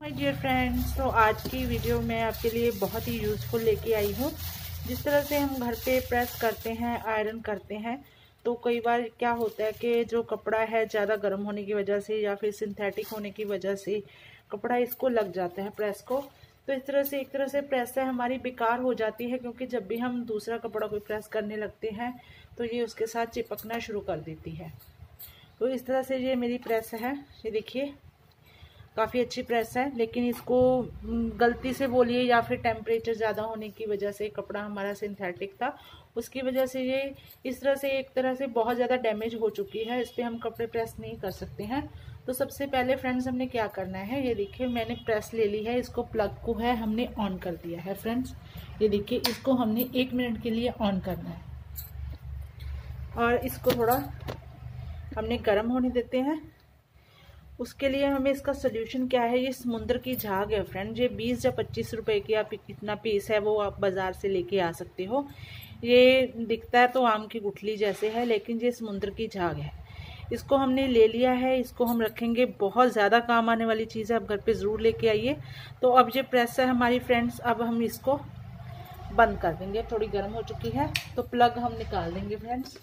My dear friends, तो आज की वीडियो मैं आपके लिए बहुत ही यूज़फुल लेके आई हूँ। जिस तरह से हम घर पे प्रेस करते हैं, आयरन करते हैं, तो कई बार क्या होता है कि जो कपड़ा है ज़्यादा गर्म होने की वजह से या फिर सिंथेटिक होने की वजह से कपड़ा इसको लग जाता है प्रेस को। तो इस तरह से एक तरह से प्रेस है हमारी बेकार हो जाती है, क्योंकि जब भी हम दूसरा कपड़ा कोई प्रेस करने लगते हैं तो ये उसके साथ चिपकना शुरू कर देती है। तो इस तरह से ये मेरी प्रेस है, ये देखिए काफ़ी अच्छी प्रेस है, लेकिन इसको गलती से बोलिए या फिर टेम्परेचर ज़्यादा होने की वजह से, कपड़ा हमारा सिंथेटिक था उसकी वजह से ये इस तरह से एक तरह से बहुत ज़्यादा डैमेज हो चुकी है। इस पर हम कपड़े प्रेस नहीं कर सकते हैं। तो सबसे पहले फ्रेंड्स हमने क्या करना है, ये देखिए मैंने प्रेस ले ली है, इसको प्लग को है हमने ऑन कर दिया है फ्रेंड्स। ये देखिए इसको हमने 1 मिनट के लिए ऑन करना है और इसको थोड़ा हमने गर्म होने देते हैं। उसके लिए हमें इसका सोल्यूशन क्या है, ये समुद्र की झाग है फ्रेंड। ये 20 या 25 रुपए की आप इतना पीस है वो आप बाजार से लेके आ सकते हो। ये दिखता है तो आम की गुठली जैसे है, लेकिन ये समुद्र की झाग है। इसको हमने ले लिया है, इसको हम रखेंगे, बहुत ज़्यादा काम आने वाली चीज़ है, आप घर पे ज़रूर लेके आइए। तो अब ये प्रेस है हमारी फ्रेंड्स, अब हम इसको बंद कर देंगे। थोड़ी गर्म हो चुकी है तो प्लग हम निकाल देंगे फ्रेंड्स।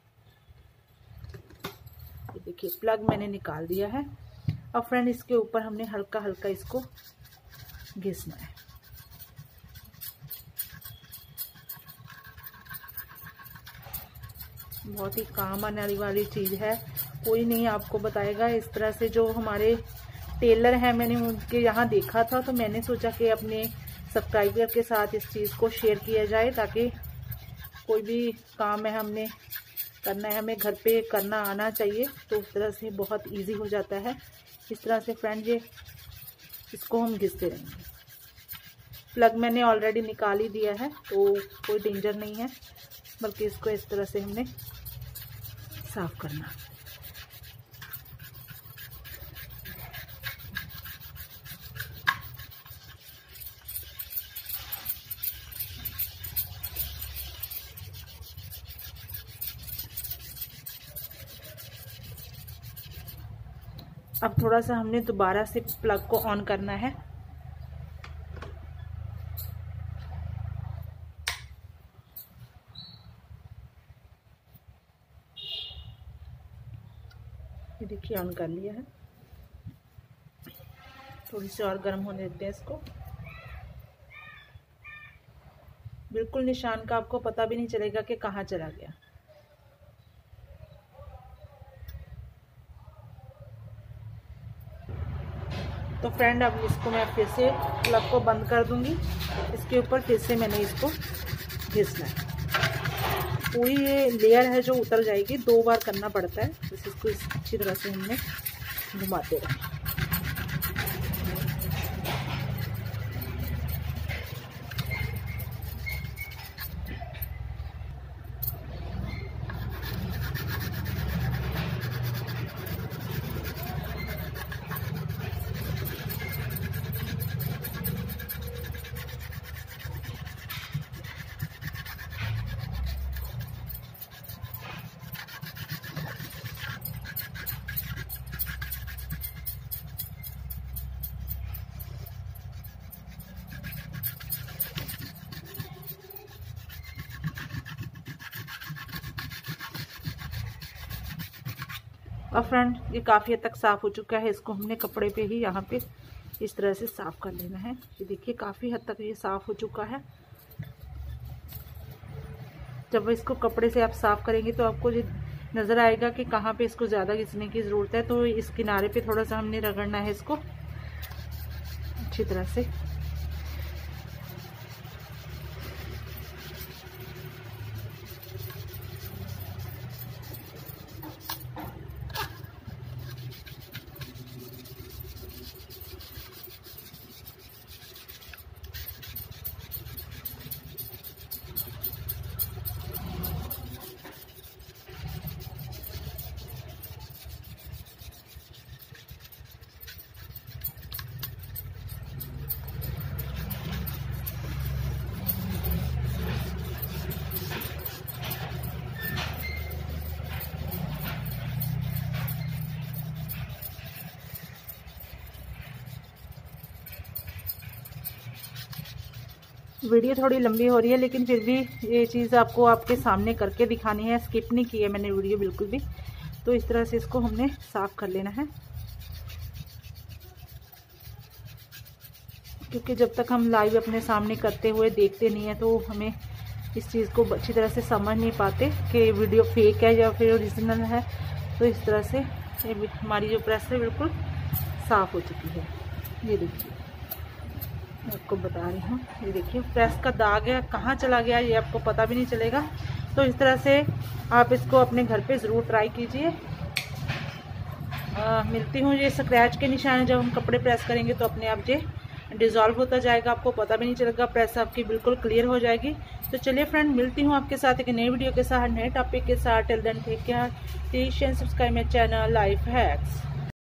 देखिए प्लग मैंने निकाल दिया है। अब फ्रेंड इसके ऊपर हमने हल्का हल्का इसको घिसना है। बहुत ही काम आने वाली चीज़ है, कोई नहीं आपको बताएगा। इस तरह से जो हमारे टेलर हैं, मैंने उनके यहाँ देखा था, तो मैंने सोचा कि अपने सब्सक्राइबर के साथ इस चीज़ को शेयर किया जाए, ताकि कोई भी काम है हमने करना है, हमें घर पे करना आना चाहिए, तो उस तरह से बहुत इजी हो जाता है। इस तरह से फ्रेंड ये इसको हम घिसते रहेंगे। प्लग मैंने ऑलरेडी निकाल ही दिया है, तो कोई डेंजर नहीं है, बल्कि इसको इस तरह से हमने साफ करना। अब थोड़ा सा हमने दोबारा से प्लग को ऑन करना है। ये देखिए ऑन कर लिया है। थोड़ी सी और गर्म होने देते हैं इसको। बिल्कुल निशान का आपको पता भी नहीं चलेगा कि कहाँ चला गया। तो फ्रेंड अब इसको मैं फिर से प्लग को बंद कर दूंगी। इसके ऊपर फिर से मैंने इसको घिसना है। पूरी ये लेयर है जो उतर जाएगी, 2 बार करना पड़ता है। बस इसको अच्छी तरह से हमने घुमाते रहें। और फ्रेंड ये काफ़ी हद तक साफ़ हो चुका है। इसको हमने कपड़े पे ही यहाँ पे इस तरह से साफ़ कर लेना है। ये देखिए काफ़ी हद तक ये साफ़ हो चुका है। जब इसको कपड़े से आप साफ़ करेंगे तो आपको ये नज़र आएगा कि कहाँ पे इसको ज़्यादा घिसने की ज़रूरत है। तो इस किनारे पे थोड़ा सा हमने रगड़ना है इसको अच्छी तरह से। वीडियो थोड़ी लंबी हो रही है, लेकिन फिर भी ये चीज़ आपको आपके सामने करके दिखानी है, स्किप नहीं की है मैंने वीडियो बिल्कुल भी। तो इस तरह से इसको हमने साफ़ कर लेना है, क्योंकि जब तक हम लाइव अपने सामने करते हुए देखते नहीं है तो हमें इस चीज़ को अच्छी तरह से समझ नहीं पाते कि वीडियो फेक है या फिर ओरिजिनल है। तो इस तरह से ये हमारी जो प्रेस है बिल्कुल साफ़ हो चुकी है। ये देखिए, मैं आपको बता रही हूँ, ये देखिए प्रेस का दाग है, कहाँ चला गया ये आपको पता भी नहीं चलेगा। तो इस तरह से आप इसको अपने घर पे ज़रूर ट्राई कीजिए। मिलती हूँ, ये स्क्रैच के निशान जब हम कपड़े प्रेस करेंगे तो अपने आप ये डिज़ोल्व होता जाएगा, आपको पता भी नहीं चलेगा, प्रेस आपकी बिल्कुल क्लियर हो जाएगी। तो चलिए फ्रेंड, मिलती हूँ आपके साथ एक नई वीडियो के साथ, नए टॉपिक के साथ। Till then take care, please share, subscribe my channel life hacks.